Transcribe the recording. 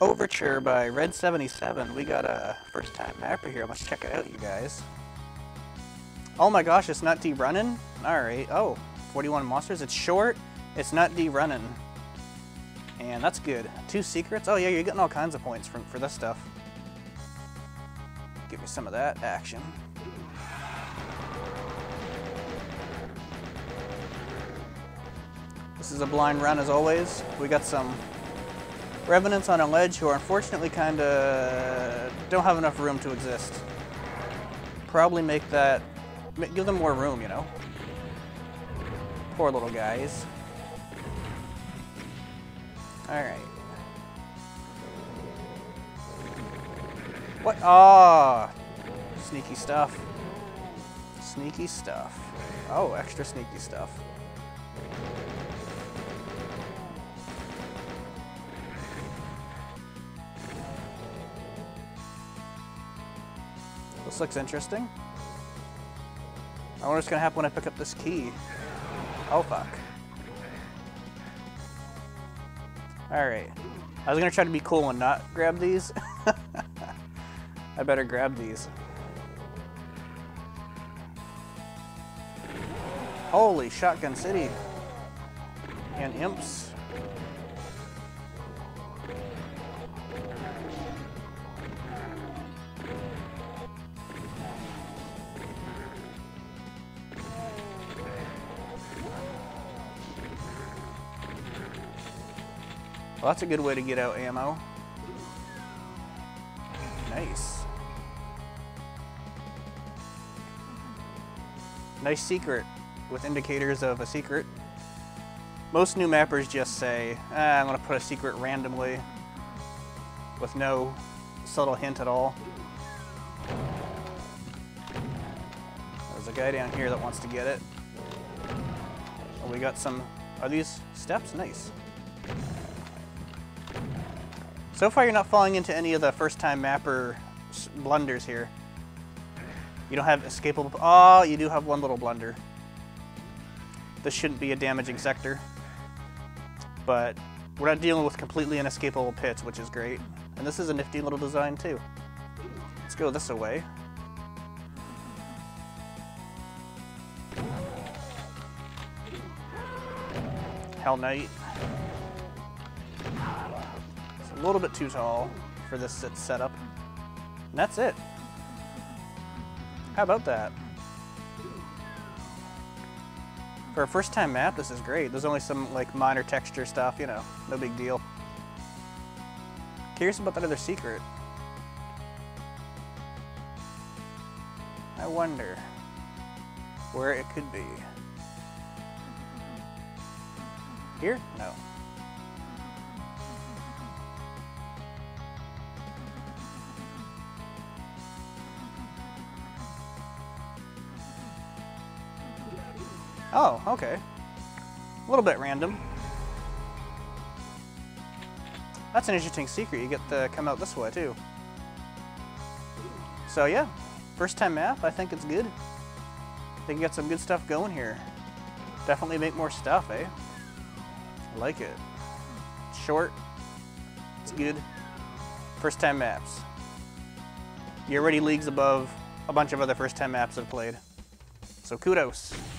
Overture by RED77. We got a first time mapper here. Let's check it out, you guys. Oh my gosh, it's not de-running? Alright. Oh, 41 monsters. It's short. It's not de-running. And that's good. 2 secrets. Oh yeah, you're getting all kinds of points for this stuff. Give me some of that action. This is a blind run as always. We got some revenants on a ledge who are unfortunately kinda don't have enough room to exist. Probably give them more room, you know? Poor little guys. Alright. What? Ah, sneaky stuff. Sneaky stuff. Oh, extra sneaky stuff. This looks interesting. I wonder what's gonna happen when I pick up this key. Oh fuck. Alright. I was gonna try to be cool and not grab these. I better grab these. Holy Shotgun City. And imps. Well, that's a good way to get out ammo. Nice. Nice secret with indicators of a secret. Most new mappers just say, I'm gonna put a secret randomly with no subtle hint at all. There's a guy down here that wants to get it. Oh, we got some, are these steps? Nice. So far you're not falling into any of the first time mapper blunders here. You don't have escapable, oh, you do have one little blunder. This shouldn't be a damaging sector. But we're not dealing with completely inescapable pits, which is great. And this is a nifty little design too. Let's go this way. Hell Knight. It's a little bit too tall for this setup. And that's it. How about that? For a first time map, this is great. There's only some like minor texture stuff, you know, no big deal. Curious about that other secret. I wonder where it could be. Here? No. Oh, okay. A little bit random. That's an interesting secret. You get to come out this way too. So yeah, first time map, I think it's good. I think you got some good stuff going here. Definitely make more stuff, eh? I like it. It's short. It's good. First time maps. You're already leagues above a bunch of other first time maps I've played. So kudos.